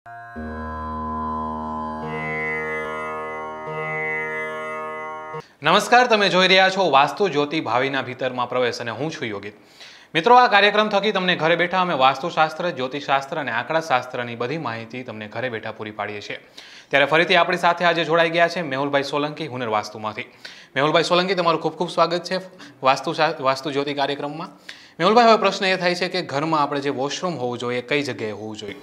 નમસ્કાર, તમે જોઈ રહ્યા છો વાસ્તુ જ્યોતિ ભાવિના ભીતરમાં પ્રવેશ અને હું છું યોગિત. મિત્રો, આ કાર્યક્રમ થકી તમને ઘરે બેઠા અમે વાસ્તુશાસ્ત્ર, જ્યોતિષશાસ્ત્ર અને આંકડાશાસ્ત્રની બધી માહિતી તમને ઘરે બેઠા પૂરી પાડીએ છીએ. ત્યારે ફરીથી આપણી સાથે આજે જોડાઈ ગયા છે મેહુલભાઈ સોલંકી, હુનર વાસ્તુમાંથી. મેહુલભાઈ સોલંકી, તમારું ખૂબ ખૂબ સ્વાગત છે વાસ્તુ જ્યોતિ કાર્યક્રમમાં. મેહુલભાઈ, હવે પ્રશ્ન એ થાય છે કે ઘરમાં આપણે જે વોશરૂમ હોવું જોઈએ કઈ જગ્યાએ હોવું જોઈએ?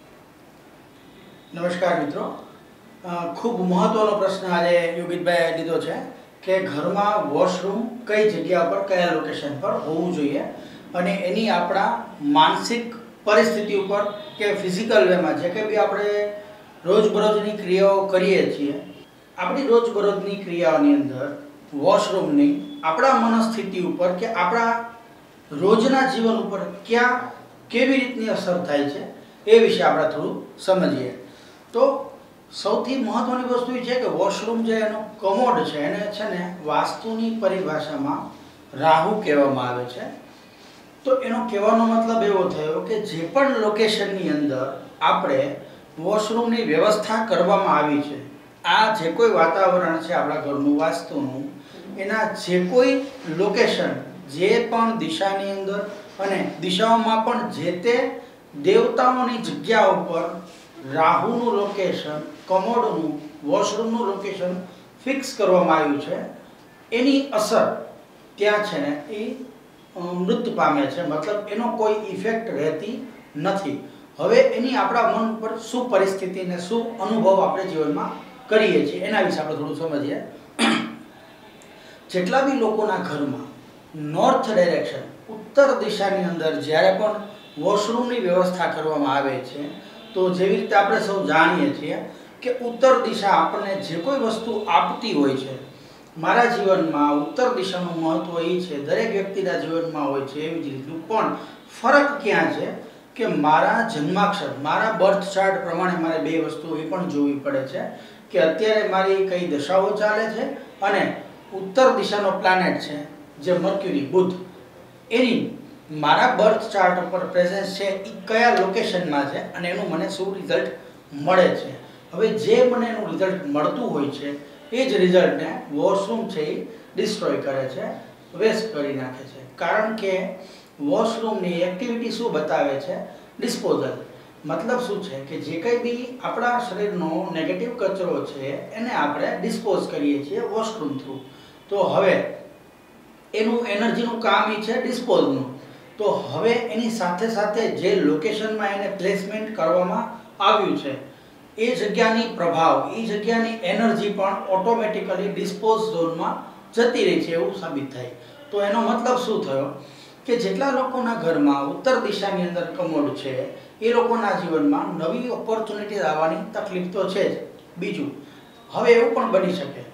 નમસ્કાર મિત્રો, ખૂબ મહત્વનો પ્રશ્ન આજે યોગિતભાઈએ લીધો છે કે ઘરમાં વોશરૂમ કઈ જગ્યા પર, કયા લોકેશન પર હોવું જોઈએ અને એની આપણા માનસિક પરિસ્થિતિ ઉપર કે ફિઝિકલ વેમાં જે કંઈ બી આપણે રોજબરોજની ક્રિયાઓ કરીએ છીએ, આપણી રોજબરોજની ક્રિયાઓની અંદર વોશરૂમની આપણા મનસ્થિતિ ઉપર કે આપણા રોજના જીવન ઉપર કેવી રીતની અસર થાય છે એ વિશે આપણે થોડું સમજીએ. તો સૌથી મહત્વની વસ્તુ એ છે કે વોશરૂમ જે એનો કમોડ છે એને છે ને વાસ્તુની પરિભાષામાં રાહુ કહેવામાં આવે છે. તો એનો કહેવાનો મતલબ એવો થયો કે જે પણ લોકેશનની અંદર આપણે વોશરૂમની વ્યવસ્થા કરવામાં આવી છે, આ જે કોઈ વાતાવરણ છે આપણા ઘરનું વાસ્તુનું, એના જે કોઈ લોકેશન, જે પણ દિશાની અંદર અને દિશાઓમાં પણ જે તે દેવતાઓની જગ્યા ઉપર રાહુનું લોકેશન, કમોડનું, વોશરૂમનું લોકેશન ફિક્સ કરવામાં આવ્યું છે. એની અસર ત્યાં છે ને એ મૃત્યુ પામે છે, મતલબ એનો કોઈ ઇફેક્ટ રહેતી નથી. હવે એની આપણા મન પર શું પરિસ્થિતિ ને શું અનુભવ આપણે જીવનમાં કરીએ છીએ એના વિશે આપણે થોડું સમજીએ. જેટલા બી લોકોના ઘરમાં નોર્થ ડાયરેક્શન, ઉત્તર દિશાની અંદર જ્યારે પણ વોશરૂમની વ્યવસ્થા કરવામાં આવે છે, તો જેવી રીતે આપણે સૌ જાણીએ છીએ કે ઉત્તર દિશા આપણને જે કોઈ વસ્તુ આપતી હોય છે, મારા જીવનમાં ઉત્તર દિશાનું મહત્વ એ છે, દરેક વ્યક્તિના જીવનમાં હોય છે. એવી જ રીતનું પણ ફરક ક્યાં છે કે મારા જન્માક્ષર, મારા બર્થ ચાર્ટ પ્રમાણે મારે બે વસ્તુ એ પણ જોવી પડે છે કે અત્યારે મારી કઈ દશાઓ ચાલે છે અને ઉત્તર દિશાનો પ્લાનેટ છે જે મર્ક્યુરી, બુધ, એની મારા બર્થ ચાર્ટ ઉપર પ્રેઝન્સ છે એ કયા લોકેશનમાં છે અને એનું મને શું રિઝલ્ટ મળે છે. હવે જે મને એનું રિઝલ્ટ મળતું હોય છે એ જ રિઝલ્ટને વોશરૂમ છે એ ડિસ્ટ્રોય કરે છે, વેસ્ટ કરી નાખે છે. કારણ કે વોશરૂમની એક્ટિવિટી શું બતાવે છે? ડિસ્પોઝલ. મતલબ શું છે કે જે કંઈ બી આપણા શરીરનો નેગેટિવ કચરો છે એને આપણે ડિસ્પોઝ કરીએ છીએ વોશરૂમ થ્રુ. તો હવે એનું એનર્જીનું કામ એ છે ડિસ્પોઝનું. તો હવે એની સાથે સાથે જે લોકેશનમાં એને પ્લેસમેન્ટ કરવામાં આવ્યું છે એ જગ્યાની પ્રભાવ, એ જગ્યાની એનર્જી પણ ઓટોમેટિકલી ડિસ્પોઝ ઝોનમાં જતી રહી છે એવું સાબિત થાય. તો એનો મતલબ શું થયો કે જેટલા લોકોના ઘરમાં ઉત્તર દિશાની અંદર કમોડ છે એ લોકોના જીવનમાં નવી ઓપોર્ચ્યુનિટી આવવાની તકલીફ તો છે જ. બીજું, હવે એવું પણ બની શકે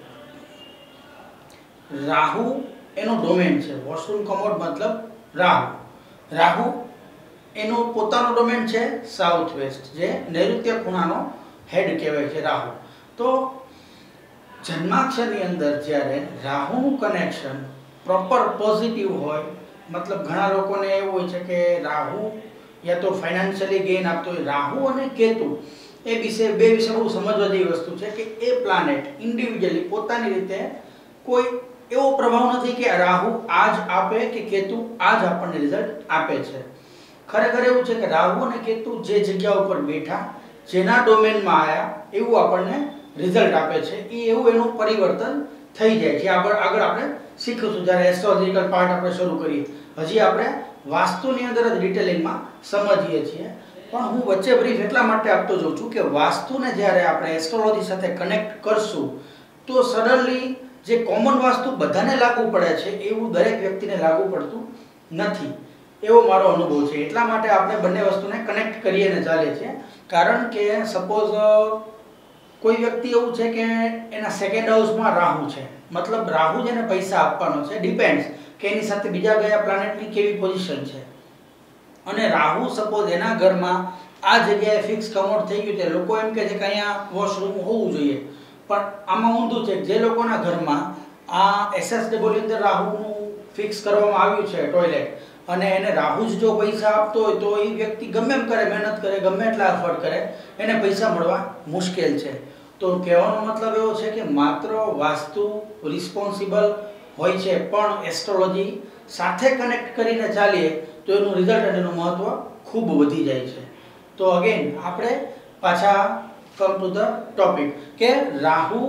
રાહુ એનો ડોમેન છે, વોશરૂમ કમોડ મતલબ રાહુ એનો પોતાનો ડોમેન છે સાઉથ વેસ્ટ, જે નૈઋત્ય ખૂણાનો હેડ કહેવાય છે રાહુ. તો જન્માક્ષરની અંદર જ્યારે રાહુનું કનેક્શન પ્રોપર પોઝિટિવ હોય, મતલબ ઘણા લોકોને એવું હોય છે કે રાહુ યા તો ફાઇનાન્શિયલી ગેઇન આપતો હોય. રાહુ અને કેતુ એ બે વિશે બહુ સમજવા જેવી વસ્તુ છે કે એ પ્લાનેટ ઇન્ડિવિજ્યુઅલી પોતાની રીતે કોઈ એવો પ્રભાવ નથી કે રાહુ આજ આપે કે કેતુ આજ આપણને રિઝલ્ટ આપે છે. ખરેખર એવું છે કે રાહુ અને કેતુ જે જગ્યા ઉપર બેઠા, જેના ડોમેનમાં આવ્યા એવું આપણને રિઝલ્ટ આપે છે. એ એવું એનું પરિવર્તન થઈ જાય છે. આગળ આપણે શીખીશું જ્યારે એસ્ટ્રોલોજીકલ પાર્ટ આપણે શરૂ કરીએ. હજી આપણે વાસ્તુની અંદર જ ડિટેલિંગમાં સમજીએ છીએ. પણ હું વચ્ચે બ્રીફ એટલા માટે આપતો જાઉં છું કે વાસ્તુને જ્યારે આપણે એસ્ટ્રોલોજી સાથે કનેક્ટ કરશું તો સડનલી જે કોમન વાસ્તુ બધાને લાગુ પડે છે એવું દરેક વ્યક્તિને લાગુ પડતું નથી, એવો મારો અનુભવ છે. એટલા માટે આપણે બંને વસ્તુને કનેક્ટ કરીને ચાલીએ છીએ. કારણ કે સપોઝ કોઈ વ્યક્તિ એવું છે કે એના સેકન્ડ હાઉસમાં રાહુ છે, મતલબ રાહુ જેને પૈસા આપવાનો છે, ડિપેન્ડ્સ કે એની સાથે બીજા કયા પ્લાનેટની કેવી પોઝિશન છે. અને રાહુ સપોઝ એના ઘરમાં આ જગ્યાએ ફિક્સ કમોડ થઈ ગયું છે, લોકો એમ કહે છે કે અહીંયા વોશરૂમ હોવું જોઈએ, પણ આમાં ઊંધું છે. જે લોકોના ઘરમાં આ એસએસડબલ્યુ અંદર રાહુનું ફિક્સ કરવામાં આવ્યું છે ટોયલેટ, અને એને રાહુ જ જો પૈસા આપતો હોય તો એ વ્યક્તિ ગમે એમ કરે, મહેનત કરે, ગમે એટલા એફર્ટ કરે, એને પૈસા મળવા મુશ્કેલ છે. તો કહેવાનો મતલબ એવો છે કે માત્ર વાસ્તુ રિસ્પોન્સિબલ હોય છે, પણ એસ્ટ્રોલોજી સાથે કનેક્ટ કરીને ચાલીએ તો એનું રિઝલ્ટ અને એનું મહત્વ ખૂબ વધી જાય છે. તો અગેન આપણે પાછા કમ ટુ ધ ટોપિક કે રાહુ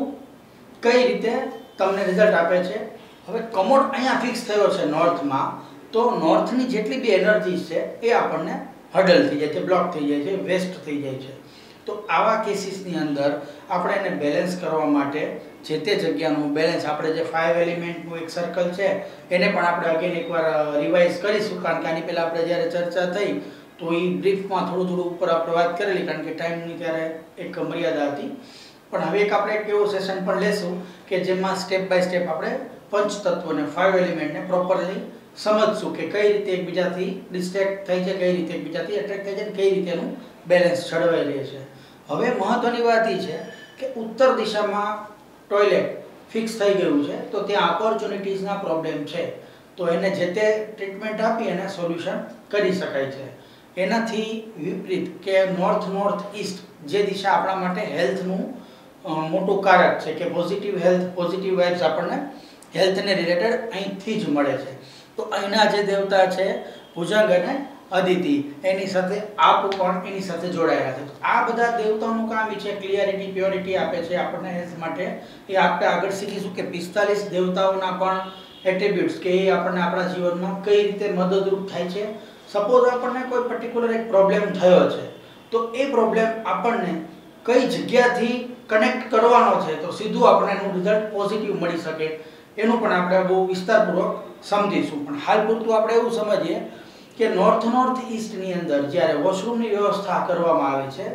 કઈ રીતે તમને રિઝલ્ટ આપે છે. હવે કમોડ અહીંયા ફિક્સ થયો છે નોર્થમાં, તો નોર્થની જેટલી બી એનર્જી છે એ આપણને હડલ થઈ જાય છે, બ્લોક થઈ જાય છે, વેસ્ટ થઈ જાય છે. તો આવા કેસીસની અંદર આપણે એને બેલેન્સ કરવા માટે જે તે જગ્યાનું બેલેન્સ, આપણે જે 5 એલિમેન્ટનું એક સર્કલ છે એને પણ આપણે અગેન એકવાર રિવાઇઝ કરીશું, કારણ કે આની પહેલાં આપણે જ્યારે ચર્ચા થઈ તો એ બ્રીફમાં થોડું ઉપર આપણે વાત કરેલી, કારણ કે ટાઈમની ત્યારે એક મર્યાદા હતી. પણ હવે એક આપણે એક એવો સેશન પણ લેશું કે જેમાં સ્ટેપ બાય સ્ટેપ આપણે પંચતત્વને 5 એલિમેન્ટને પ્રોપરલી સમજશું કે કઈ રીતે એકબીજાથી ડિસ્ટ્રેક્ટ થાય છે, કઈ રીતે એકબીજાથી એટ્રેક્ટ થાય છે અને કઈ રીતે એનું બેલેન્સ જળવાઈ રહે છે. હવે મહત્વની વાત એ છે કે ઉત્તર દિશામાં ટોયલેટ ફિક્સ થઈ ગયું છે તો ત્યાં ઓપોર્ચ્યુનિટીઝના પ્રોબ્લેમ છે, તો એને જે તે ટ્રીટમેન્ટ આપી એને સોલ્યુશન કરી શકાય છે. એનાથી વિપરીત કે નોર્થ ઈસ્ટ જે દિશા આપણા માટે હેલ્થનું મોટું કારક છે, કે પોઝિટિવ હેલ્થ, પોઝિટિવ વાઇબ્સ આપણને હેલ્થને રિલેટેડ અહીંથી જ મળે છે. તો અહીંના જે દેવતા છે ભુજંગ અને અદિતિ, એની સાથે આપ પણ એની સાથે જોડાયેલા છે. તો આ બધા દેવતાઓનું કામ છે ક્લિયરિટી, પ્યોરિટી આપે છે આપણને હેલ્થ માટે. એ આપણે આગળ શીખીશું કે 45 દેવતાઓના પણ એટ્રીબ્યુટ્સ કે એ આપણને આપણા જીવનમાં કઈ રીતે મદદરૂપ થાય છે. સપોઝ આપણને કોઈ પર્ટિક્યુલર એક પ્રોબ્લેમ થયો છે તો એ પ્રોબ્લેમ આપણને કઈ જગ્યાથી કનેક્ટ કરવાનો છે તો સીધું આપણને એનું રિઝલ્ટ પોઝિટિવ મળી શકે, એનું પણ આપણે બહુ વિસ્તારપૂર્વક સમજીશું. પણ હાલ પૂરતું આપણે એવું સમજીએ કે નોર્થ ઈસ્ટની અંદર જ્યારે વોશરૂમની વ્યવસ્થા કરવામાં આવે છે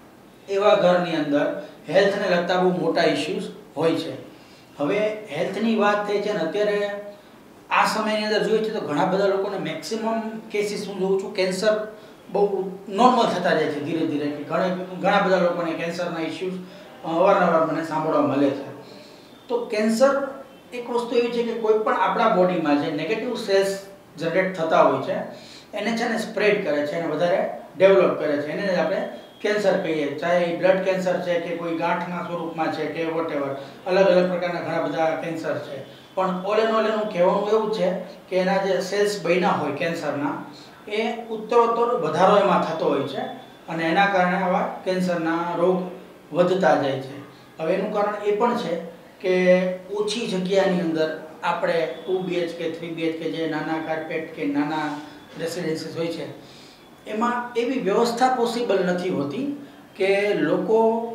એવા ઘરની અંદર હેલ્થને લગતા બહુ મોટા ઇશ્યુઝ હોય છે. હવે હેલ્થની વાત થઈ છે ને અત્યારે આ સમયની અંદર જોઈએ છે તો ઘણા બધા લોકોને મેક્સિમમ કેસીસ હું જોઉં છું કેન્સર બહુ નોર્મલ થતા જાય છે ધીરે ધીરે, કે ઘણા બધા લોકોને કેન્સરના ઇશ્યુઝ અવારનવાર મને સાંભળવા મળે છે. તો કેન્સર એક વસ્તુ એવી છે કે કોઈ પણ આપણા બોડીમાં જે નેગેટિવ સેલ્સ જનરેટ થતા હોય છે એને છે ને સ્પ્રેડ કરે છે, એને વધારે ડેવલપ કરે છે, એને આપણે કેન્સર કહીએ. ચાહે એ બ્લડ કેન્સર છે કે કોઈ ગાંઠના સ્વરૂપમાં છે કે વોટેવર, અલગ અલગ પ્રકારના ઘણા બધા કેન્સર છે. પણ ઓલ એનું કહેવાનું એવું છે કે એના જે સેલ્સ બન્યા હોય કેન્સરના એ ઉત્તરોત્તર વધારો એમાં થતો હોય છે અને એના કારણે આવા કેન્સરના રોગ વધતા જાય છે. હવે એનું કારણ એ પણ છે કે ઓછી જગ્યાની અંદર આપણે 2 BHK 3 BHK જે નાના કાર્પેટ કે નાના રેસિડેન્સીસ હોય છે એમાં એવી વ્યવસ્થા પોસિબલ નથી હોતી કે લોકો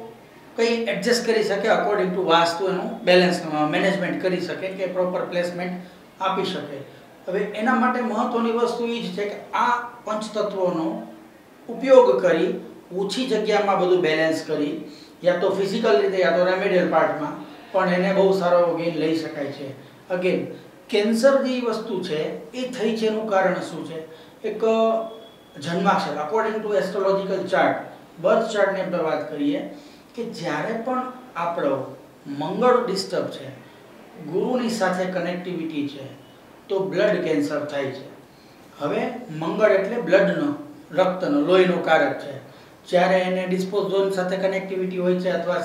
કંઈ એડજસ્ટ કરી શકે અકોર્ડિંગ ટુ વાસ્તુ, એનું બેલેન્સ મેનેજમેન્ટ કરી શકે કે પ્રોપર પ્લેસમેન્ટ આપી શકે. હવે એના માટે મહત્વની વસ્તુ એ જ છે કે આ પંચતત્વોનો ઉપયોગ કરી ઓછી જગ્યામાં બધું બેલેન્સ કરી યા તો ફિઝિકલ રીતે યા તો રેમેડિયલ પાર્ટમાં પણ એને બહુ સારો ગેઇન લઈ શકાય છે. અગેન કેન્સર જે વસ્તુ છે એ થઈ છે એનું કારણ શું છે? એક જન્માક્ષર according to astrological chart, birth ચાર્ટની આપણે વાત કરીએ કે જ્યારે પણ આપણો મંગળ ડિસ્ટર્બ છે, ગુરુની સાથે કનેક્ટિવિટી છે તો બ્લડ કેન્સર થાય છે. હવે મંગળ એટલે બ્લડનો, રક્તનો, લોહીનો કારક છે. જ્યારે એને ડિસ્પોઝ ઝોન સાથે કનેક્ટિવિટી હોય છે અથવા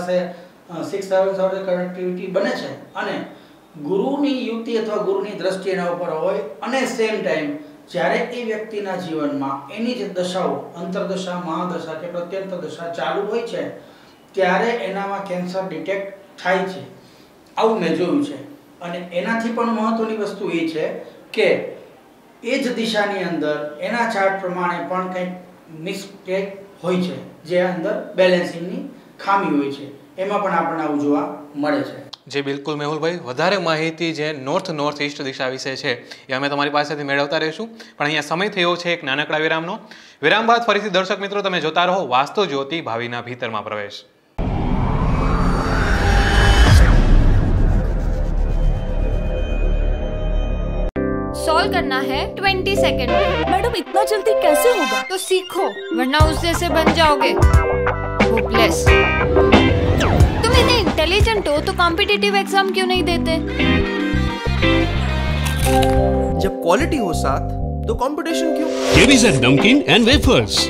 6 સાથે કનેક્ટિવિટી બને છે અને ગુરુની યુતિ અથવા ગુરુની દ્રષ્ટિ એના ઉપર હોય અને સેમ ટાઈમ જ્યારે એ વ્યક્તિના જીવનમાં એની જે દશાઓ અંતરદશા, મહાદશા કે પ્રત્યંતર દશા ચાલુ હોય છે ત્યારે એનામાં કેન્સર ડિટેક્ટ થાય છે. આવું મેં જોયું છે. અને એનાથી પણ મહત્વની વસ્તુ એ છે કે એ જ દિશાની અંદર એના ચાર્ટ પ્રમાણે પણ કંઈક મિસ્ટેક હોય છે જે અંદર બેલેન્સિંગની ખામી હોય છે, એમાં પણ આપણને આવું જોવા મળે છે. જે બિલકુલ મેહુલભાઈ, વધારે માહિતી જે નોર્થ ઈસ્ટ દિશા વિશે છે એ અમે તમારી પાસેથી મેળવતા રહીશું. પણ અહીંયા સમય થયો છે એક નાનકડા વિરામનો. વિરામ બાદ ફરીથી દર્શક મિત્રો તમે જોતા રહો વાસ્તુ જ્યોતિ ભાવિના ભીતરમાં પ્રવેશ. सॉल्व करना है 20 सेकंड में। मैडम इतना जल्दी कैसे होगा? तो सीखो वरना उस जैसे बन जाओगे होपलेस। तुम इतने इंटेलिजेंट हो तो कॉम्पिटिटिव एग्जाम क्यों नहीं देते? जब क्वालिटी हो साथ तो कंपटीशन क्यों? KBZ नमकीन एंड वेफर्स।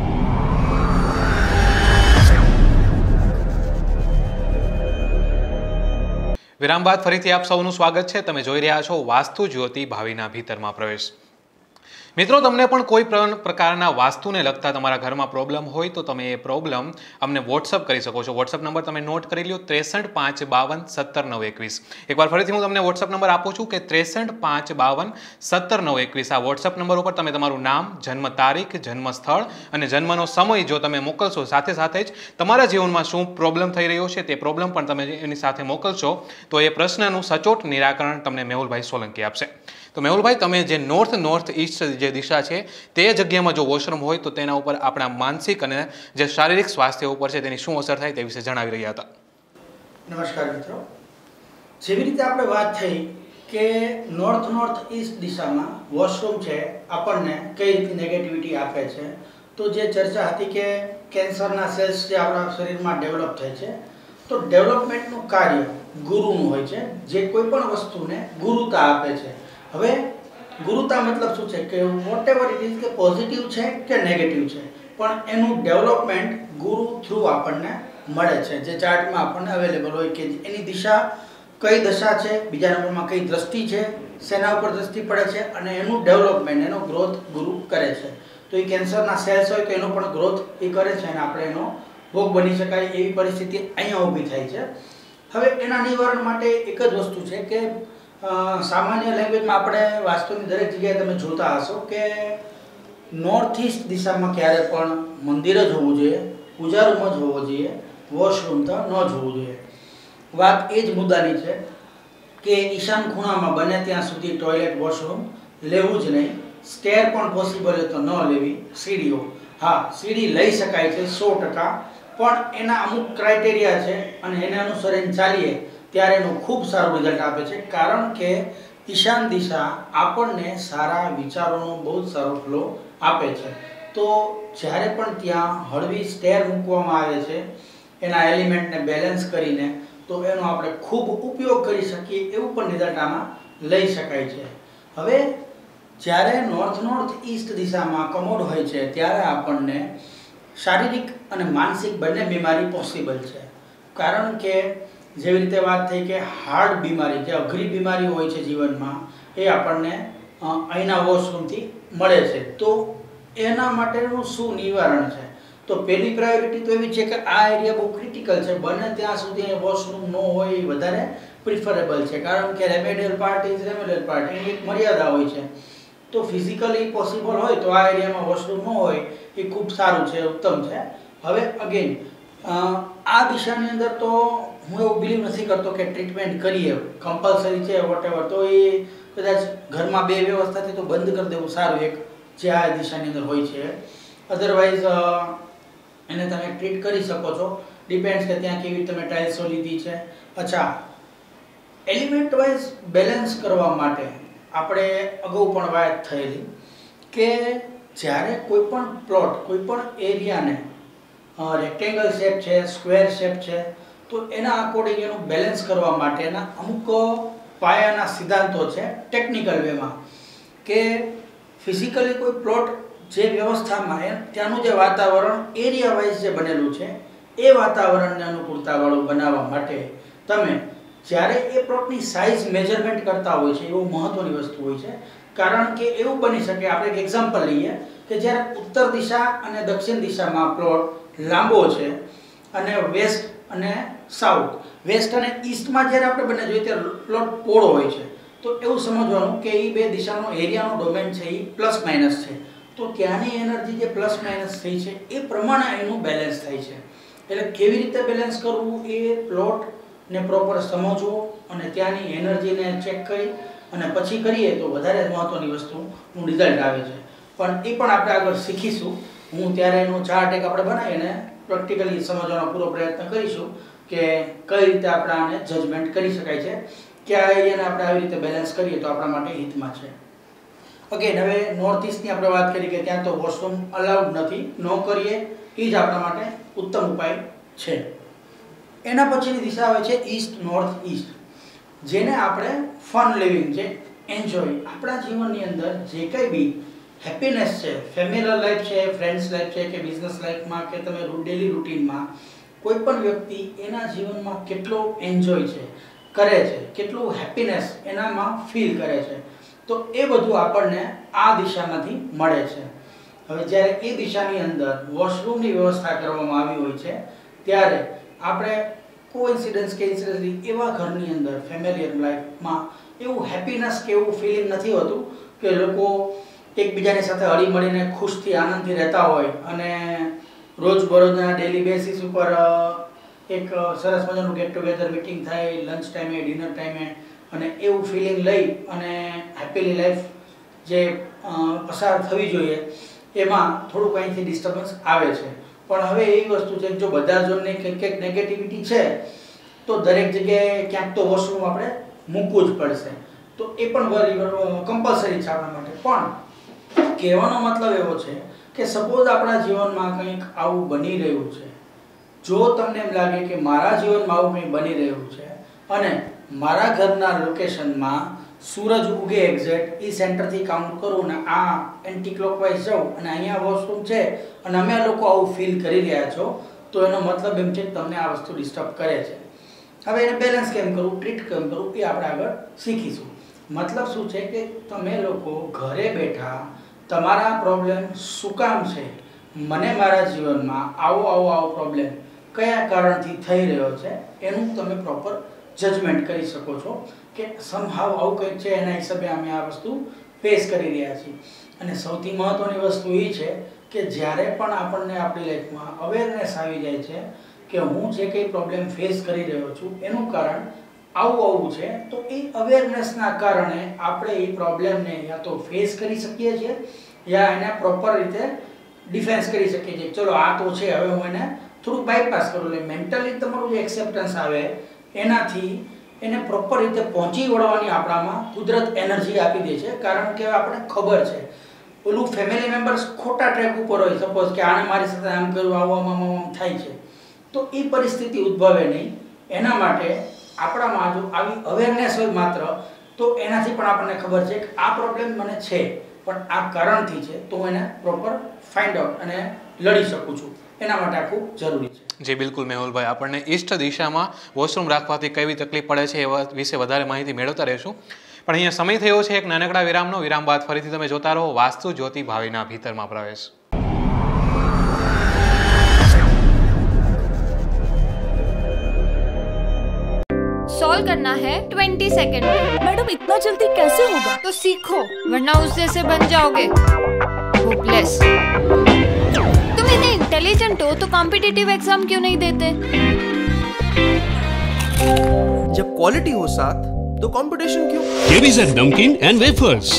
વિરામ બાદ ફરીથી આપ સૌનું સ્વાગત છે. તમે જોઈ રહ્યા છો વાસ્તુ જ્યોતિ ભાવિના ભીતરમાં પ્રવેશ. મિત્રો, તમને પણ કોઈ પ્રકારના વાસ્તુને લગતા તમારા ઘરમાં પ્રોબ્લેમ હોય તો તમે એ પ્રોબ્લેમ અમને વોટ્સઅપ કરી શકો છો. વોટ્સઅપ નંબર તમે નોટ કરી લો, 63 552 17 921. એકવાર ફરીથી હું તમને વોટ્સઅપ નંબર આપું છું કે 63 552 17 921. આ વોટ્સઅપ નંબર ઉપર તમે તમારું નામ, જન્મ તારીખ, જન્મ સ્થળ અને જન્મનો સમય જો તમે મોકલશો, સાથે સાથે જ તમારા જીવનમાં શું પ્રોબ્લેમ થઈ રહ્યો છે તે પ્રોબ્લેમ પણ તમે એની સાથે મોકલશો, તો એ પ્રશ્નનું સચોટ નિરાકરણ તમને મેહુલભાઈ સોલંકી આપશે. તો મેહુલભાઈ, તમે જે નોર્થ ઈસ્ટ જે દિશા છે તે જગ્યામાં જો વોશરૂમ હોય તો તેના ઉપર આપણા માનસિક અને જે શારીરિક સ્વાસ્થ્ય ઉપર છે તેની શું અસર થાય તે વિશે જણાવી રહ્યા હતા. નમસ્કાર મિત્રો, જેવી રીતે આપણે વાત થઈ કે નોર્થ ઈસ્ટ દિશામાં વોશરૂમ છે આપણને કઈ રીતે નેગેટિવિટી આપે છે, તો જે ચર્ચા હતી કે કેન્સરના સેલ્સ જે આપણા શરીરમાં ડેવલપ થાય છે, તો ડેવલપમેન્ટનું કાર્ય ગુરુનું હોય છે, જે કોઈ પણ વસ્તુને ગુરુતા આપે છે. હવે ગુરુતા મતલબ શું છે કે વોટ એવર ઇટ ઇઝ, કે પોઝિટિવ છે કે નેગેટિવ છે, પણ એનું ડેવલપમેન્ટ ગુરુ થ્રુ આપણને મળે છે, જે ચાર્ટમાં આપણને અવેલેબલ હોય કે એની દિશા કઈ દશા છે, બીજા નંબરમાં કઈ દ્રષ્ટિ છે, શેના ઉપર દ્રષ્ટિ પડે છે, અને એનું ડેવલપમેન્ટ, એનો ગ્રોથ ગુરુ કરે છે. તો એ કેન્સરના સેલ્સ હોય તો એનો પણ ગ્રોથ એ કરે છે અને આપણે એનો ભોગ બની શકાય એવી પરિસ્થિતિ અહીંયા ઊભી થાય છે. હવે એના નિવારણ માટે એક જ વસ્તુ છે કે સામાન્ય લેંગ્વેજમાં આપણે વાસ્તુની દરેક જગ્યાએ તમે જોતા હશો કે નોર્થ ઈસ્ટ દિશામાં ક્યારે પણ મંદિર જ હોવું જોઈએ, પૂજા રૂમ જ હોવો જોઈએ, વોશરૂમ તો ન જ હોવું જોઈએ. વાત એ જ મુદ્દાની છે કે ઈશાન ખૂણામાં બને ત્યાં સુધી ટોયલેટ, વોશરૂમ લેવું જ નહીં. સ્ટેર પણ પોસિબલ હોય તો ન લેવી. સીડીઓ, હા, સીડી લઈ શકાય છે 100%, પણ એના અમુક ક્રાઇટેરિયા છે અને એને અનુસરીને ચાલીએ ત્યારે એનું ખૂબ સારું રિઝલ્ટ આપે છે. કારણ કે ઈશાન દિશા આપણને સારા વિચારોનો બહુ જ સારો ફ્લો આપે છે. તો જ્યારે પણ ત્યાં હળવી સ્ટેર મૂકવામાં આવે છે એના એલિમેન્ટને બેલેન્સ કરીને, તો એનો આપણે ખૂબ ઉપયોગ કરી શકીએ એવું પણ રિઝલ્ટ આમાં લઈ શકાય છે. હવે જ્યારે નોર્થ ઈસ્ટ દિશામાં કમોડ હોય છે ત્યારે આપણને શારીરિક અને માનસિક બંને બીમારી પોસિબલ છે. કારણ કે જેવી રીતે વાત થઈ કે હાર્ડ બીમારી, જે અઘરી બીમારી હોય છે જીવનમાં, એ આપણને અહીંના વોશરૂમથી મળે છે. તો એના માટેનું શું નિવારણ છે? તો પહેલી પ્રાયોરિટી તો એવી છે કે આ એરિયા બહુ ક્રિટિકલ છે, બને ત્યાં સુધી વોશરૂમ ન હોય એ વધારે પ્રિફરેબલ છે. કારણ કે remedial part is remedial part, એની એક મર્યાદા હોય છે. તો ફિઝિકલી પોસિબલ હોય તો આ એરિયામાં વોશરૂમ ન હોય એ ખૂબ સારું છે, ઉત્તમ છે. હવે અગેન આ દિશાની અંદર તો હું એવું બિલીવ નથી કરતો કે ટ્રીટમેન્ટ કરીએ કમ્પલસરી છે વોટ એવર, તો એ કદાચ ઘરમાં બે વ્યવસ્થાથી તો બંધ કરી દેવું સારું, એક જે આ દિશાની અંદર હોય છે. અધરવાઇઝ એને તમે ટ્રીટ કરી શકો છો. ડિપેન્ડ્સ કે ત્યાં કેવી તમે ટાઇલ્સો લીધી છે. અચ્છા, એલિમેન્ટ વાઇઝ બેલેન્સ કરવા માટે આપણે અગાઉ પણ વાત થયેલી કે જ્યારે કોઈ પણ પ્લોટ, કોઈ પણ એરિયાને રેક્ટેંગલ શેપ છે, સ્ક્વેર શેપ છે, તો એના અકોર્ડિંગ એનું બેલેન્સ કરવા માટેના અમુક પાયાના સિદ્ધાંતો છે ટેકનિકલ વેમાં. કે ફિઝિકલી કોઈ પ્લોટ જે વ્યવસ્થામાં ત્યાંનું જે વાતાવરણ એરિયા વાઇઝ જે બનેલું છે એ વાતાવરણને અનુકૂળતાવાળું બનાવવા માટે તમે જ્યારે એ પ્લોટની સાઇઝ મેજરમેન્ટ કરતા હોય છે, એવું મહત્વની વસ્તુ હોય છે. કારણ કે એવું બની શકે, આપણે એક એક્ઝામ્પલ લઈએ કે જ્યારે ઉત્તર દિશા અને દક્ષિણ દિશામાં પ્લોટ લાંબો છે અને વેસ્ટ અને સાઉથ, વેસ્ટ અને ઈસ્ટમાં જ્યારે આપણે બંને જોઈએ ત્યારે પ્લોટ પોળો હોય છે. તો એવું સમજવાનું કે એ બે દિશાનો એરિયાનો ડોમેન છે એ પ્લસ માઇનસ છે. તો ત્યાંની એનર્જી જે પ્લસ માઇનસ થઈ છે એ પ્રમાણે એનું બેલેન્સ થાય છે. એટલે કેવી રીતે બેલેન્સ કરવું એ પ્લોટને પ્રોપર સમજવો અને ત્યાંની એનર્જીને ચેક કરી અને પછી કરીએ તો વધારે મહત્વની વસ્તુનું રિઝલ્ટ આવે છે. પણ એ પણ આપણે આગળ શીખીશું. હું ત્યારે એનું ચાર્ટ એક આપણે બનાવીને પ્રેક્ટિકલી સમજવાનો પૂરો પ્રયત્ન કરીશું કે કઈ રીતે આપણે આને જજમેન્ટ કરી શકાય છે, કયા એરિયાને આપણે આવી રીતે બેલેન્સ કરીએ તો આપણા માટે હિતમાં છે. અગેન હવે નોર્થ ઈસ્ટની આપણે વાત કરી કે ત્યાં તો વોશરૂમ અલાઉડ નથી, ન કરીએ એ જ આપણા માટે ઉત્તમ ઉપાય છે. એના પછીની દિશા આવે છે ઈસ્ટ નોર્થ ઈસ્ટ, જેને આપણે ફન લિવિંગ, જે એન્જોય, આપણા જીવનની અંદર જે કંઈ બી હેપીનેસ છે, ફેમિલી લાઈફ છે, ફ્રેન્ડ્સ લાઈફ છે કે બિઝનેસ લાઈફમાં કે તમે ડેલી રૂટીનમાં કોઈ પણ વ્યક્તિ એના જીવનમાં કેટલો એન્જોય છે કરે છે, કેટલું હેપીનેસ એનામાં ફીલ કરે છે, તો એ બધું આપણને આ દિશામાંથી મળે છે. હવે જ્યારે એ દિશાની અંદર વોશરૂમની વ્યવસ્થા કરવામાં આવી હોય છે ત્યારે આપણે કોઇન્સિડન્સ કે ઇન્સિડન્ટલી એવા ઘરની અંદર ફેમિલી લાઈફમાં એવું હેપીનેસ કે એવું ફિલિંગ નથી હોતું કે લોકો એકબીજાની સાથે હળી મળીને ખુશથી આનંદથી રહેતા હોય અને રોજબરોજના ડેલી બેસિસ ઉપર એક સરસ મજાનું ગેટ ટુગેધર મીટિંગ થાય લંચ ટાઈમે, ડિનર ટાઈમે, અને એવું ફિલિંગ લઈ અને હેપીલી લાઈફ જે પસાર થવી જોઈએ એમાં થોડુંક અહીંથી ડિસ્ટર્બન્સ આવે છે. પણ હવે એવી વસ્તુ છે કે જો બધા જોને કંઈક નેગેટિવિટી છે તો દરેક જગ્યાએ ક્યાંક તો વોશરૂમ આપણે મૂકવું જ પડશે, તો એ પણ કમ્પલસરી છે આપણા માટે. પણ કહેવાનો મતલબ એવો છે કે સપોઝ આપણા જીવનમાં કંઈક આવું બની રહ્યું છે, જો તમને એમ લાગે કે મારા જીવનમાં આવું કંઈક બની રહ્યું છે અને મારા ઘરના લોકેશનમાં સૂરજ ઉગે એક્ઝેક્ટ એ સેન્ટરથી કાઉન્ટ કરું ને આ એન્ટી ક્લોકવાઇઝ જાઉં અને અહીંયા વોશરૂમ છે અને અમે લોકો આવું ફીલ કરી રહ્યા છો, તો એનો મતલબ એમ છે કે તમને આ વસ્તુ ડિસ્ટર્બ કરે છે. હવે એને બેલેન્સ કેમ કરવું, ટ્રીટ કેમ કરવું, એ આપણે આગળ શીખીશું. મતલબ શું છે કે તમે લોકો ઘરે બેઠા તમારા પ્રોબ્લેમ શું કામ છે, મને મારા જીવનમાં આવો પ્રોબ્લેમ કયા કારણથી થઈ રહ્યો છે એનું તમે પ્રોપર જજમેન્ટ કરી શકો છો કે સમહાવ આવું કંઈક છે એના હિસાબે અમે આ વસ્તુ ફેસ કરી રહ્યા છીએ. અને સૌથી મહત્ત્વની વસ્તુ એ છે કે જ્યારે પણ આપણને આપણી લાઈફમાં અવેરનેસ આવી જાય છે કે હું જે કંઈ પ્રોબ્લેમ ફેસ કરી રહ્યો છું એનું કારણ આવું છે, તો એ અવેરનેસના કારણે આપણે એ પ્રોબ્લેમને યા તો ફેસ કરી શકીએ છીએ યા એને પ્રોપર રીતે ડિફેન્સ કરી શકીએ છીએ. ચલો આ તો છે, હવે હું એને થોડુંક બાયપાસ કરું. એટલે મેન્ટલી તમારું જે એક્સેપ્ટન્સ આવે એનાથી એને પ્રોપર રીતે પહોંચી વળવાની આપણામાં કુદરત એનર્જી આપી દે છે. કારણ કે આપણે ખબર છે ઓલું ફેમિલી મેમ્બર્સ ખોટા ટ્રેક ઉપર હોય, સપોઝ કે આને મારી સાથે આમ કર્યું, આવું થાય છે, તો એ પરિસ્થિતિ ઉદ્ભવે નહીં. એના માટે આપણામાં જો આવી અવેરનેસ હોય માત્ર, તો એનાથી પણ આપણને ખબર છે કે આ પ્રોબ્લેમ મને છે પણ આ કારણથી છે, તો હું એને પ્રોપર ફાઇન્ડ આઉટ અને લડી શકું છું. એના માટે આ ખૂબ જરૂરી છે. જી બિલકુલ મેહુલભાઈ, આપણને ઈષ્ટ દિશામાં વોશરૂમ રાખવાથી કેવી તકલીફ પડે છે એવા વિશે વધારે માહિતી મેળવતા રહેશું. પણ અહીંયા સમય થયો છે એક નાનકડા વિરામનો. વિરામ બાદ ફરીથી તમે જોતા રહો વાસ્તુ જ્યોતિ ભાવિના ભીતરમાં પ્રવેશ. सॉल्व करना है 20 सेकंड में। मैडम इतना जल्दी कैसे होगा? तो सीखो वरना उस जैसे बन जाओगे होपलेस। तुम इतने इंटेलिजेंट हो तो कॉम्पिटिटिव एग्जाम क्यों नहीं देते? जब क्वालिटी हो साथ तो कंपटीशन क्यों? Here is a Namkeen and Wafers.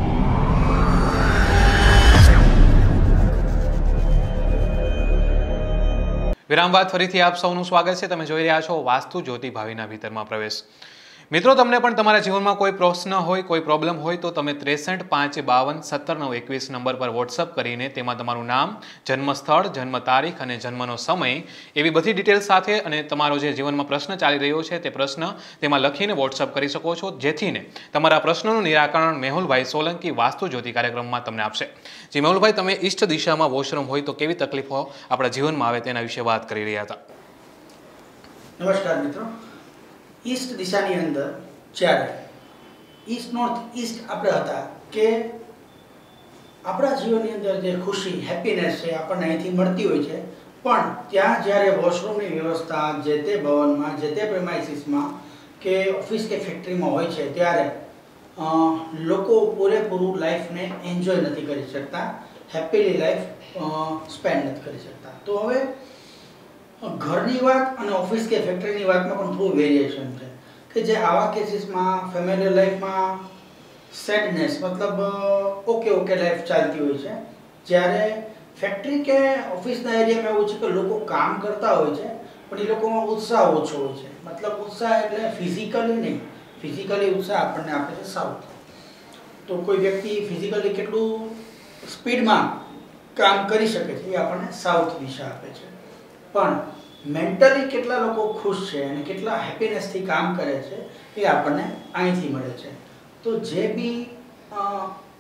વિરામ બાદ ફરીથી આપ સૌનું સ્વાગત છે. તમે જોઈ રહ્યા છો વાસ્તુ જ્યોતિ ભાવિના ભીતરમાં પ્રવેશ. મિત્રો, તમને પણ તમારા જીવનમાં કોઈ પ્રશ્ન હોય, કોઈ પ્રોબ્લેમ હોય તો તમે 63 5 52 17 9 21 નંબર પર વોટ્સઅપ કરીને તેમાં તમારું નામ, જન્મસ્થળ, જન્મ તારીખ અને જન્મનો સમય એવી બધી ડિટેલ્સ સાથે અને તમારો જે જીવનમાં પ્રશ્ન ચાલી રહ્યો છે તે પ્રશ્ન તેમાં લખીને વોટ્સઅપ કરી શકો છો, જેથીને તમારા પ્રશ્નોનું નિરાકરણ મેહુલભાઈ સોલંકી વાસ્તુ જ્યોતિ કાર્યક્રમમાં તમને આપશે. જે મેહુલભાઈ, તમે ઈષ્ટ દિશામાં વોશરૂમ હોય તો કેવી તકલીફો આપણા જીવનમાં આવે તેના વિશે વાત કરી રહ્યા હતા. નમસ્કાર મિત્રો. ઈસ્ટ દિશાની અંદર જ્યારે ઈસ્ટ નોર્થ ઈસ્ટ આપણે હતા કે આપણા જીવનની અંદર જે ખુશી, હેપીનેસ છે આપણને અહીંથી મળતી હોય છે, પણ ત્યાં જ્યારે વોશરૂમની વ્યવસ્થા જે તે ભવનમાં, જે તે પ્રેમાઇસીસમાં કે ઓફિસ કે ફેક્ટરીમાં હોય છે ત્યારે લોકો પૂરેપૂરું લાઈફને એન્જોય નથી કરી શકતા, હેપીલી લાઈફ સ્પેન્ડ નથી કરી શકતા. તો હવે ઘરની વાત અને ઓફિસ કે ફેક્ટરીની વાતમાં પણ થોડું વેરિએશન છે કે જે આવા કેસીસમાં ફેમિલી લાઈફમાં સેડનેસ મતલબ ઓકે લાઈફ ચાલતી હોય છે, જ્યારે ફેક્ટરી કે ઓફિસના એરિયામાં એવું છે કે લોકો કામ કરતા હોય છે પણ એ લોકોમાં ઉત્સાહ ઓછો હોય છે. મતલબ ઉત્સાહ એટલે ફિઝિકલી નહીં, ફિઝિકલી ઉત્સાહ આપણને આપે છે સાઉથ. તો કોઈ વ્યક્તિ ફિઝિકલી કેટલું સ્પીડમાં કામ કરી શકે છે એ આપણને સાઉથ દિશા આપે છે, પણ મેન્ટલી કેટલા લોકો ખુશ છે અને કેટલા હેપીનેસથી કામ કરે છે એ આપણને અહીંથી મળે છે. તો જે બી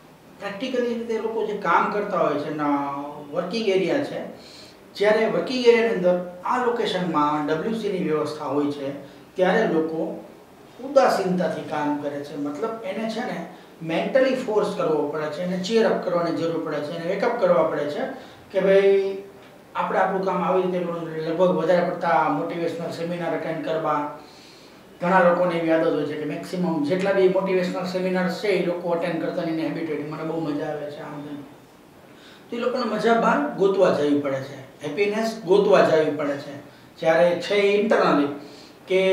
પ્રેક્ટિકલી રીતે એ લોકો જે કામ કરતા હોય છે વર્કિંગ એરિયા છે, જ્યારે વર્કિંગ એરિયાની અંદર આ લોકેશનમાં WCની વ્યવસ્થા હોય છે ત્યારે લોકો ઉદાસીનતાથી કામ કરે છે. મતલબ એને છે ને મેન્ટલી ફોર્સ કરવો પડે છે, એને ચીયરઅપ કરવાની જરૂર પડે છે, એને વેકઅપ કરવા પડે છે કે ભાઈ આપણે આપણું કામ આવી રીતે કરવું. લગભગ વધારે પડતા મોટિવેશનલ સેમિનાર અટેન્ડ કરવા. ઘણા લોકોને એવી આદત હોય છે કે મેક્સિમમ જેટલા બી મોટિવેશનલ સેમિનાર્સ છે એ લોકો અટેન્ડ કરતા એની હેબિટ હોય, મને બહુ મજા આવે છે આમ તેમ. તો એ લોકોને મજા બહાર ગોતવા જવી પડે છે, હેપીનેસ ગોતવા જવી પડે છે. જ્યારે છે ઇન્ટરનલી કે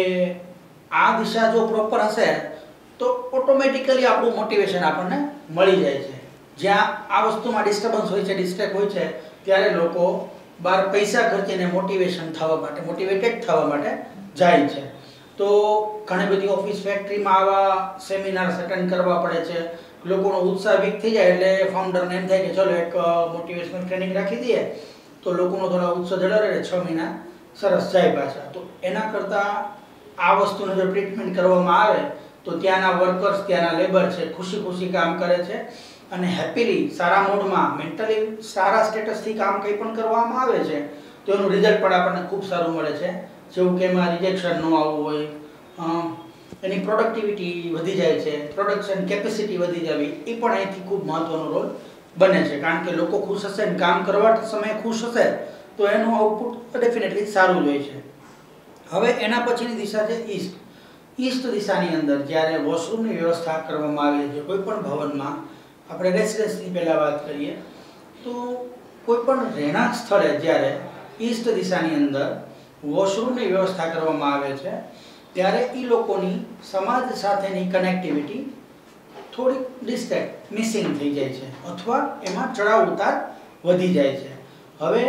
આ દિશા જો પ્રોપર હશે તો ઓટોમેટિકલી આપણું મોટિવેશન આપણને મળી જાય છે. જ્યાં આ વસ્તુમાં ડિસ્ટર્બન્સ હોય છે, ડિસ્ટ્રેક્ટ હોય છે, ત્યારે લોકો બહાર પૈસા ખર્ચીને મોટિવેશન થવા માટે, મોટિવેટેડ થવા માટે જાય છે. તો ઘણી બધી ઓફિસ ફેક્ટરીમાં આવા સેમિનાર્સ અટેન્ડ કરવા પડે છે. લોકોનો ઉત્સાહ વીક થઈ જાય એટલે ફાઉન્ડરને એમ થાય કે ચલો એક મોટિવેશનલ ટ્રેનિંગ રાખી દઈએ તો લોકોનો થોડા ઉત્સાહ જળવાઈ રહે, 6 મહિના સરસ જાય પાછા. તો એના કરતાં આ વસ્તુને જો ટ્રીટમેન્ટ કરવામાં આવે તો ત્યાંના વર્કર્સ, ત્યાંના લેબર છે ખુશી ખુશી કામ કરે છે અને હેપીલી, સારા મૂડમાં, મેન્ટલી સારા સ્ટેટસથી કામ કંઈ પણ કરવામાં આવે છે તો એનું રિઝલ્ટ પણ આપણને ખૂબ સારું મળે છે. જેવું કે એમાં રિજેક્શન ન આવવું હોય, એની પ્રોડક્ટિવિટી વધી જાય છે, પ્રોડક્શન કેપેસિટી વધી જવી, એ પણ અહીંથી ખૂબ મહત્વનો રોલ બને છે. કારણ કે લોકો ખુશ હશે ને કામ કરવા સમયે ખુશ હશે તો એનું આઉટપુટ ડેફિનેટલી સારું જ હોય છે. હવે એના પછીની દિશા છે ઈસ્ટ. ઈસ્ટ દિશાની અંદર જ્યારે વોશરૂમની વ્યવસ્થા કરવામાં આવે છે કોઈ પણ ભવનમાં, આપણે રેસિડેન્સની પહેલાં વાત કરીએ તો કોઈ પણ રહેણાંક સ્થળે જ્યારે ઈસ્ટ દિશાની અંદર વોશરૂમની વ્યવસ્થા કરવામાં આવે છે ત્યારે એ લોકોની સમાજ સાથેની કનેક્ટિવિટી થોડીક ડિસ્ટ્રેક્ટ, મિસિંગ થઈ જાય છે અથવા એમાં ચડાવ ઉતાર વધી જાય છે. હવે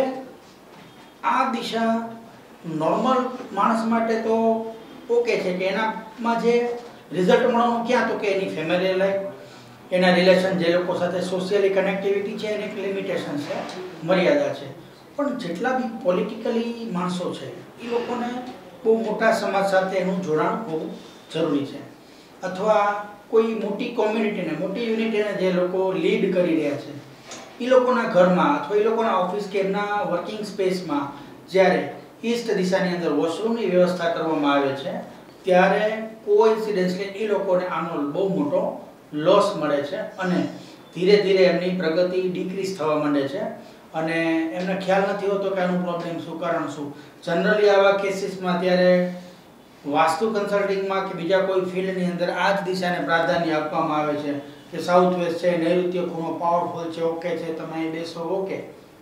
આ દિશા નોર્મલ માણસ માટે તો ઓકે છે કે એનામાં જે રિઝલ્ટ મળવાનું ક્યાં, તો કે એની ફેમિલી લાઈફ, એના રિલેશન, જે લોકો સાથે સોશિયલી કનેક્ટિવિટી છે એની એક લિમિટેશન છે, મર્યાદા છે. પણ જેટલા બી પોલિટિકલી માણસો છે એ લોકોને બહુ મોટા સમાજ સાથે એનું જોડાણ હોવું જરૂરી છે. અથવા કોઈ મોટી કોમ્યુનિટીને, મોટી યુનિટીને જે લોકો લીડ કરી રહ્યા છે એ લોકોના ઘરમાં અથવા એ લોકોના ઓફિસ કે એમના વર્કિંગ સ્પેસમાં જ્યારે ઈસ્ટ દિશાની અંદર વોશરૂમની વ્યવસ્થા કરવામાં આવે છે ત્યારે કોઇન્સિડન્સલી એ લોકોને આનો બહુ મોટો લોસ મળે છે અને ધીરે ધીરે એમની પ્રગતિ ડિક્રીઝ થવા માંડે છે અને એમને ખ્યાલ નથી હોતો કે આનું પ્રોબ્લેમ શું, કારણ શું. જનરલી આવા કેસીસમાં ત્યારે વાસ્તુ કન્સલ્ટિંગમાં કે બીજા કોઈ ફિલ્ડની અંદર આ જ દિશાને પ્રાધાન્ય આપવામાં આવે છે કે સાઉથ વેસ્ટ છે, નૈઋત્ય ખૂણો પાવરફુલ છે, ઓકે છે, તમે અહીં બેસો, ઓકે.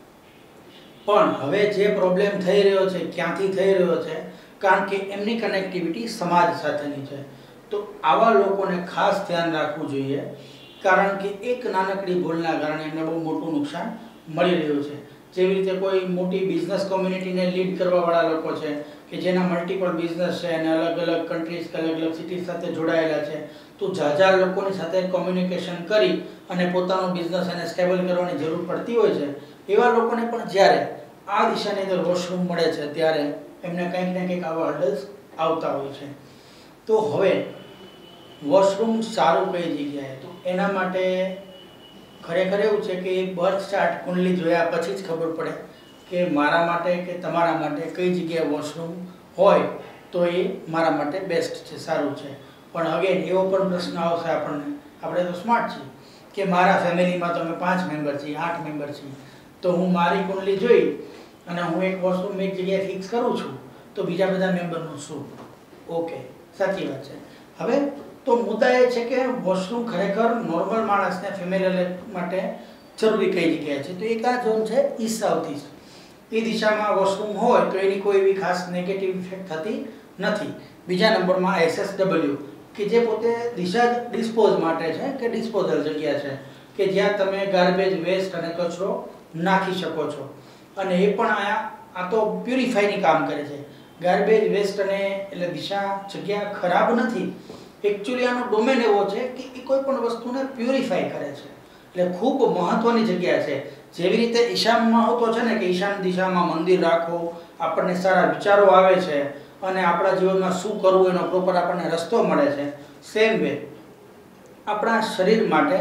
પણ હવે જે પ્રોબ્લેમ થઈ રહ્યો છે ક્યાંથી થઈ રહ્યો છે, કારણ કે એમની કનેક્ટિવિટી સમાજ સાથેની છે. તો આવા લોકોને ખાસ ધ્યાન રાખવું જોઈએ કારણ કે એક નાનકડી ભૂલના કારણે એમને બહુ મોટું નુકસાન મળી રહ્યું છે. જેવી રીતે કોઈ મોટી બિઝનેસ કોમ્યુનિટીને લીડ કરવાવાળા લોકો છે કે જેના મલ્ટિપલ બિઝનેસ છે અને અલગ અલગ કન્ટ્રીઝ કે અલગ અલગ સિટીઝ સાથે જોડાયેલા છે, તો જાજા લોકોની સાથે કોમ્યુનિકેશન કરી અને પોતાનો બિઝનેસ એને સ્ટેબલ કરવાની જરૂર પડતી હોય છે. એવા લોકોને પણ જ્યારે આ દિશાની અંદર વોશરૂમ મળે છે ત્યારે એમને કંઈક ને કંઈક આવા હર્ડલ્સ આવતા હોય છે. તો હવે વોશરૂમ સારું કઈ જગ્યાએ, તો એના માટે ખરેખર એવું છે કે બર્થ ચાર્ટ કુંડલી જોયા પછી જ ખબર પડે કે મારા માટે કે તમારા માટે કઈ જગ્યાએ વોશરૂમ હોય તો એ મારા માટે બેસ્ટ છે, સારું છે. પણ અગેન એવો પણ પ્રશ્ન આવશે આપણને, આપણે તો સ્માર્ટ છીએ કે મારા ફેમિલીમાં તો અમે 5 મેમ્બર છીએ, 8 મેમ્બર છીએ, તો હું મારી કુંડલી જોઈ અને હું એક વોશરૂમ એક જગ્યાએ ફિક્સ કરું છું તો બીજા બધા મેમ્બરનું શું? ઓકે, સાચી વાત છે. હવે તો મુદ્દા એ છે કે વોશરૂમ ખરેખર નોર્મલ માણસને ફેમિલી માટે જરૂરી કઈ જગ્યાએ છે, તો એક આ ઝોન છે ઈસ્ટ સાઉથ ઈસ્ટ. એ દિશામાં વોશરૂમ હોય તો એની કોઈ એવી ખાસ નેગેટિવ ઇફેક્ટ થતી નથી. બીજા નંબરમાં SSW કે જે પોતે દિશા ડિસ્પોઝ માટે છે કે ડિસ્પોઝલ જગ્યા છે કે જ્યાં તમે ગાર્બેજ, વેસ્ટ અને કચરો નાખી શકો છો અને એ પણ આ તો પ્યુરિફાઈની કામ કરે છે. ગાર્બેજ, વેસ્ટ અને એટલે દિશા જગ્યા ખરાબ નથી, એકચ્યુઅલી આનો ડોમેન એવો છે કે એ કોઈ પણ વસ્તુને પ્યુરિફાઈ કરે છે, એટલે ખૂબ મહત્વની જગ્યા છે. જેવી રીતે ઈશાન મહત્વ છે ને કે ઈશાન દિશામાં મંદિર રાખો, આપણને સારા વિચારો આવે છે અને આપણા જીવનમાં શું કરવું એનો પ્રોપર આપણને રસ્તો મળે છે, સેમ વે આપણા શરીર માટે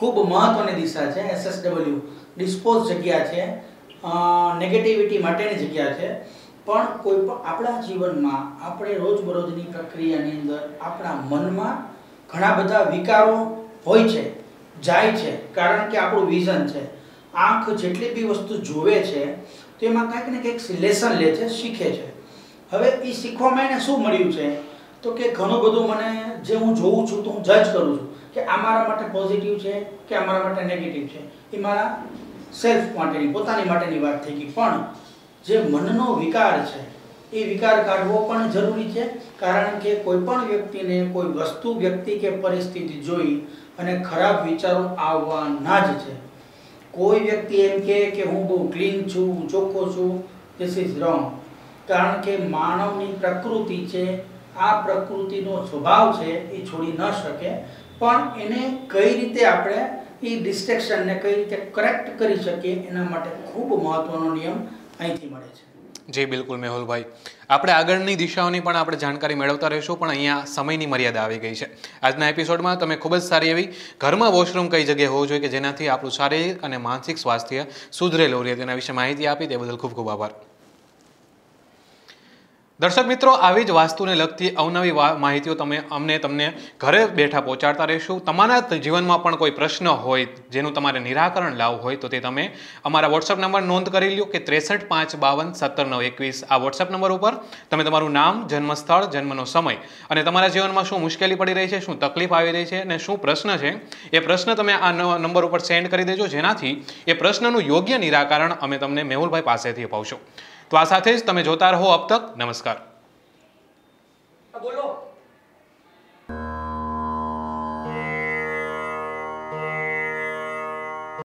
ખૂબ મહત્વની દિશા છે. SSW ડિસ્પોઝ જગ્યા છે, નેગેટિવિટી માટેની જગ્યા છે. પણ કોઈ પણ આપણા જીવનમાં આપણે રોજબરોજની પ્રક્રિયાની અંદર આપણા મનમાં ઘણા બધા વિકારો હોય છે, જાય છે, કારણ કે આપણું વિઝન છે. આંખ જેટલી બી વસ્તુ જોવે છે તો એમાં કંઈક ને કંઈક લેસન લે છે, શીખે છે. હવે એ શીખવામાં એને શું મળ્યું છે તો કે ઘણું બધું મને જે હું જોઉં છું તો હું જજ કરું છું કે આ મારા માટે પોઝિટિવ છે કે આ મારા માટે નેગેટિવ છે. એ મારા સેલ્ફ માટેની, પોતાની માટેની વાત થઈ ગઈ. પણ જે મનનો વિકાર છે એ વિકાર કાઢવો પણ જરૂરી છે, કારણ કે કોઈ પણ વ્યક્તિને કોઈ વસ્તુ, વ્યક્તિ કે પરિસ્થિતિ જોઈ અને ખરાબ વિચારો આવવાના જ છે. કોઈ વ્યક્તિ એમ કે હું બહુ ક્લીન છું, હું ચોખ્ખો છું, ધીસ ઇઝ રોંગ. કારણ કે માનવની પ્રકૃતિ છે, આ પ્રકૃતિનો સ્વભાવ છે એ છોડી ન શકે. પણ એને કઈ રીતે આપણે એ ડિસ્ટ્રેક્શનને કઈ રીતે કરેક્ટ કરી શકીએ એના માટે ખૂબ મહત્વનો નિયમ અહીંથી મળે છે. જી બિલકુલ મેહુલભાઈ, આપણે આગળની દિશાઓની પણ આપણે જાણકારી મેળવતા રહીશું, પણ અહીંયા સમયની મર્યાદા આવી ગઈ છે. આજના એપિસોડમાં તમે ખૂબ જ સારી એવી ઘરમાં વોશરૂમ કઈ જગ્યાએ હોવું જોઈએ કે જેનાથી આપણું શારીરિક અને માનસિક સ્વાસ્થ્ય સુધરેલું રહે તેના વિશે માહિતી આપી, તે બદલ ખૂબ ખૂબ આભાર. દર્શક મિત્રો, આવી જ વાસ્તુને લગતી અવનવી માહિતીઓ તમને ઘરે બેઠા પહોંચાડતા રહીશું. તમારા જીવનમાં પણ કોઈ પ્રશ્ન હોય જેનું તમારે નિરાકરણ લાવવું હોય તો તે તમે અમારા વોટ્સઅપ નંબર નોંધ કરી લો કે 6352570921. આ વોટ્સઅપ નંબર ઉપર તમે તમારું નામ, જન્મસ્થળ, જન્મનો સમય અને તમારા જીવનમાં શું મુશ્કેલી પડી રહી છે, શું તકલીફ આવી રહી છે અને શું પ્રશ્ન છે એ પ્રશ્ન તમે આ નંબર ઉપર સેન્ડ કરી દેજો, જેનાથી એ પ્રશ્નનું યોગ્ય નિરાકરણ અમે તમને મેહુલભાઈ પાસેથી અપાવશું. તો આ સાથે જ તમે જોતા રહો અબ તક. નમસ્કાર. બોલો.